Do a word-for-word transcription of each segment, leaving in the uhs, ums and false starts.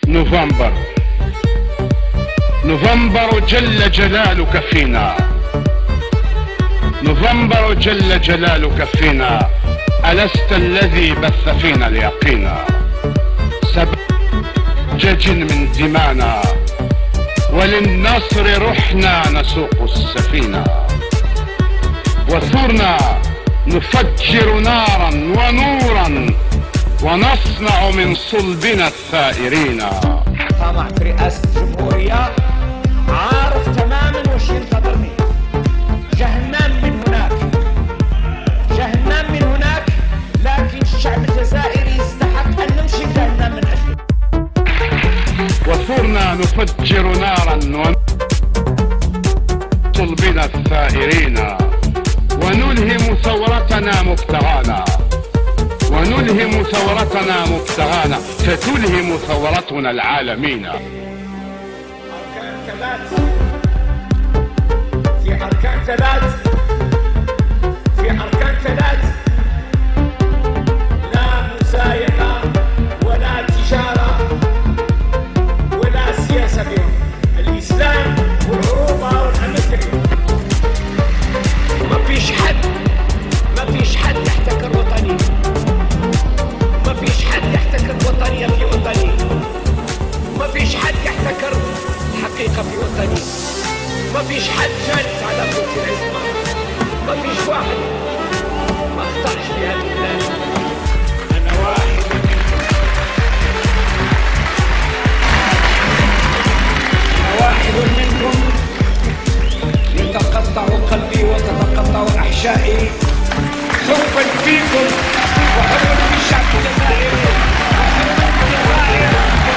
نوفمبر نوفمبر جل جلالك فينا، نوفمبر جل جلالك فينا، ألست الذي بث فينا اليقينا؟ سبجج من دمانا وللنصر رحنا نسوق السفينة، وثرنا نفجر نارا ونورا ونصنع من صلبنا الثائرين. طمع في رئاسة الجمهورية، عارف تماما وش ينتظرني. جهنم من هناك، جهنم من هناك، لكن الشعب الجزائري يستحق أن نمشي جهنم من أجله. وثرنا نفجر نارا ونصنع صلبنا الثائرين، ونلهم ثورتنا مبتغانا، ونلهم ثورتنا مبتغانا، فتلهم ثورتنا العالمين. أركان ثلاث، في أركان ثلاث، في أركان ثلاث، لا مسايقة ولا تجارة ولا سياسة بهم، الإسلام والعروبة والأمثلة. ما فيش حد ما فيش حد يحتكر وطني، ما فيش حد يحتكر وطنية في وطني، ما فيش حد يحتكر الحقيقة في وطني، ما فيش حد جالس على كرسي العصمة، ما فيش واحد ما اختارش في هذه البلاد. أنا واحد أنا واحد منكم يتقطع قلبي وتتقطع أحشائي حبا فيكم وحبا في الشعب الجزائري وحبا في الجزائر.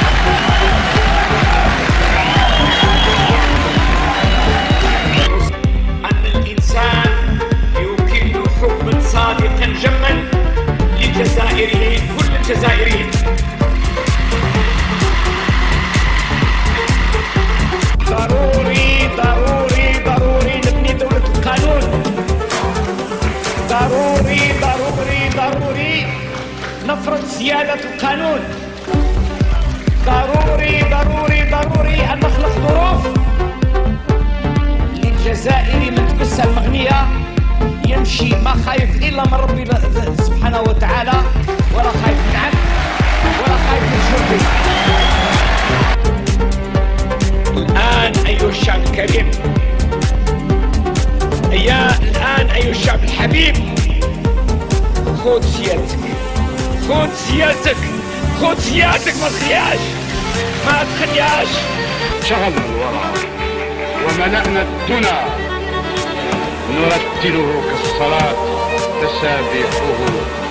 أن الإنسان يكن حبا صادقا جما للجزائريين، كل الجزائريين. ضروري ضروري ضروري نبني دولة القانون، ضروري ضروري ضروري نفرض سيادة القانون، ضروري ضروري ضروري أن نخلق ظروف للجزائري من تبسها المغنية يمشي ما خايف إلا من ربي سبحانه وتعالى، ولا خايف من عبد ولا خايف من شرطي. الآن أيها الشعب الكريم، يا الآن أيها الشعب الحبيب، خذ سيادتك، خذ سيادتك، خذ سيادتك، ما تخليهاش ما تخليهاش. شغلنا الورى وملأنا الدنا، نرتله كالصلاة تسابيحه